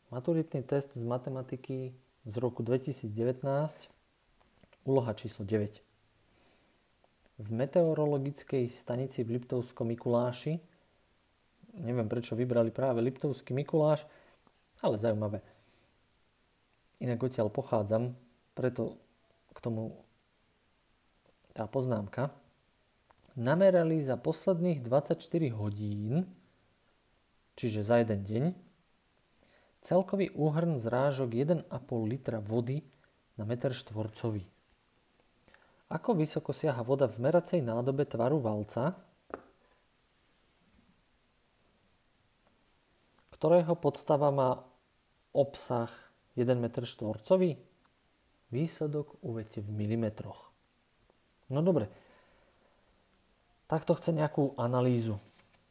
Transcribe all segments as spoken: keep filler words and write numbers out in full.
Maturitný test z matematiky z roku dvetisícdevätnásť, úloha číslo deväť. V meteorologickej stanici v Liptovskom Mikuláši, neviem prečo vybrali práve Liptovský Mikuláš, ale zaujímavé. Inak odtiaľ pochádzam, preto k tomu tá poznámka. Namerali za posledných dvadsaťštyri hodín, čiže za jeden deň, celkový úhrn zrážok jeden a pol litra vody na meter štvorcový. Ako vysoko siaha voda v meracej nádobe tvaru valca, ktorého podstava má obsah jeden meter štvorcový? Výsledok uvedte v milimetroch. No dobre, takto chce nejakú analýzu.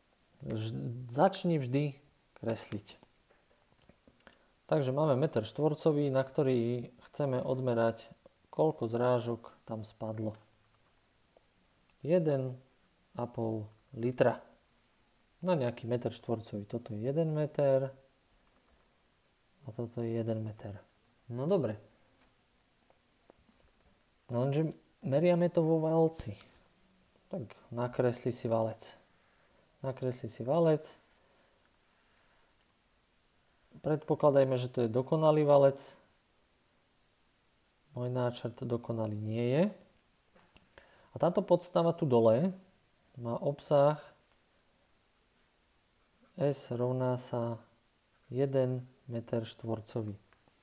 Začni vždy kresliť. Takže máme meter štvorcový, na ktorý chceme odmerať, koľko zrážok tam spadlo. jeden a pol litra na nejaký meter štvorcový. Toto je jeden meter a toto je jeden meter. No dobre. Lenže meriame to vo valci. Tak nakresli si valec. Nakresli si valec. Predpokladajme, že to je dokonalý valec. Môj náčrt dokonalý nie je. A táto podstava tu dole má obsah S rovná sa jeden meter štvorcový.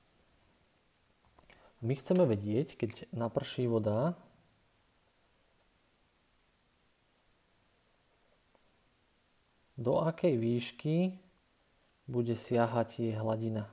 My chceme vedieť, keď naprší voda, do akej výšky bude siahať jej hladina.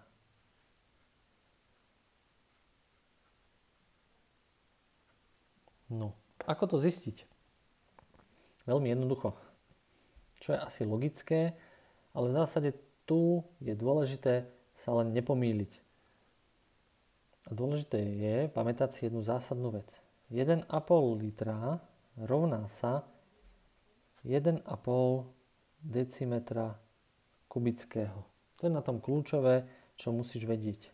No, ako to zistiť? Veľmi jednoducho. Čo je asi logické, ale v zásade tu je dôležité sa len nepomýliť. A dôležité je pamätať si jednu zásadnú vec. jeden a pol litra rovná sa jeden a pol decimetra kubického. To je na tom kľúčové, čo musíš vedieť.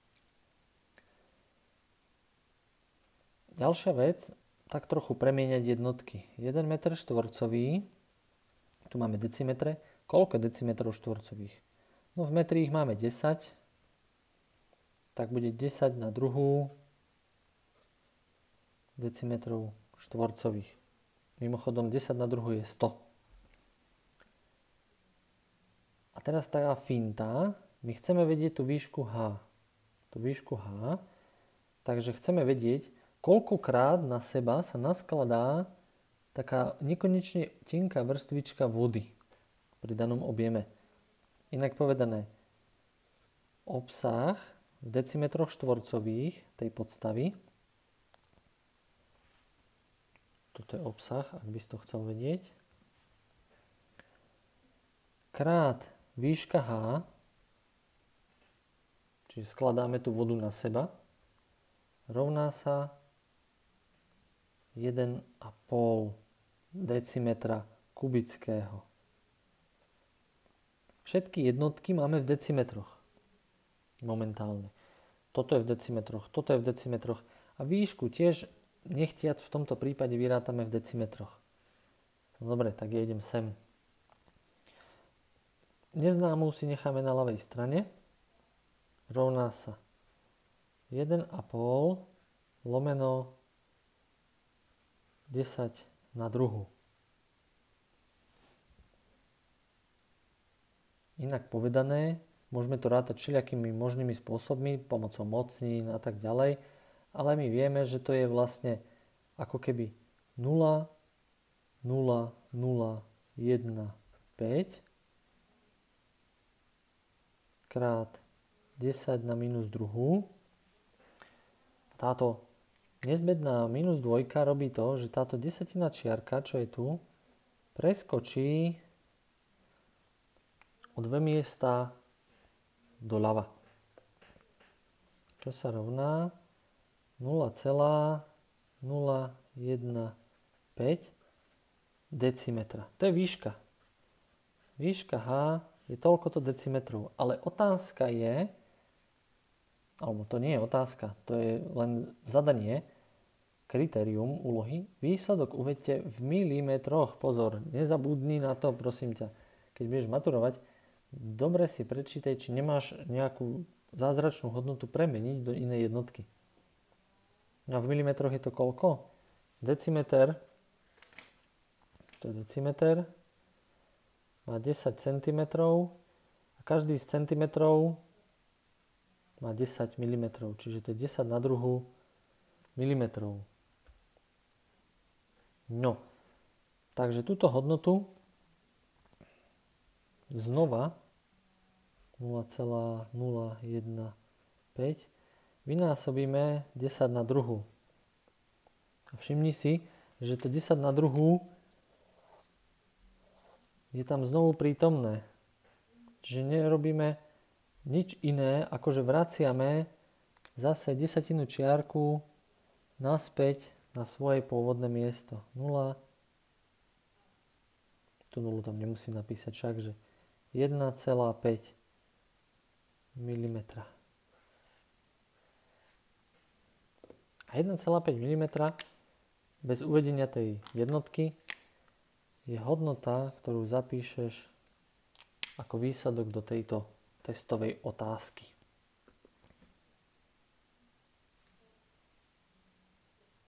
Ďalšia vec, tak trochu premieňať jednotky. jeden meter štvorcový, tu máme decimetre. Koľko decimetrov štvorcových? No v metri ich máme desať, tak bude desať na druhú decimetrov štvorcových. Mimochodom desať na druhú je sto. A teraz tá finta, my chceme vedieť tú výšku H. Tú výšku H, takže chceme vedieť, koľkokrát na seba sa naskladá taká nekonečne tenká vrstvička vody pri danom objeme. Inak povedané, obsah v decimetroch štvorcových tej podstavy, toto je obsah, ak by si to chcel vedieť, krát výška H, čiže skladáme tú vodu na seba, rovná sa jeden a pol decimetra kubického. Všetky jednotky máme v decimetroch momentálne. Toto je v decimetroch, toto je v decimetroch a výšku tiež nechtiac v tomto prípade vyrátame v decimetroch. No dobre, tak ja idem sem. Neznámú si necháme na ľavej strane. Rovná sa jeden a pol lomeno desať na druhú. Inak povedané, môžeme to rátať všelijakými možnými spôsobmi, pomocou mocnín a tak ďalej, ale my vieme, že to je vlastne ako keby nula, nula, nula, jeden, päť krát desať na minus druhú. Táto nezbedná minus dvojka robí to, že táto desatina čiarka, čo je tu, preskočí o dve miesta doľava. Čo sa rovná nula celá nula jeden päť decimetra. To je výška. Výška H je toľkoto decimetrov. Ale otázka je, alebo to nie je otázka, to je len zadanie, kritérium úlohy. Výsledok uvedte v milimetroch. Pozor, nezabudni na to, prosím ťa. Keď budeš maturovať, dobre si prečítaj, či nemáš nejakú zázračnú hodnotu premeniť do inej jednotky. A v milimetroch je to koľko? Decimeter, to je decimeter, má desať centimetrov a každý z centimetrov má desať milimetrov, čiže to je desať na druhú milimetrov. No, takže túto hodnotu znova nula celá nula jedna päť vynásobíme desať na druhú. A všimni si, že to desať na druhú je tam znovu prítomné. Čiže nerobíme nič iné, ako že vraciame zase desatinu čiarku naspäť na svoje pôvodné miesto. nula. Tu nulu tam nemusím napísať však, že jedna celá päť milimetra. A jedna celá päť milimetra bez uvedenia tej jednotky je hodnota, ktorú zapíšeš ako výsledok do tejto testovej otázky.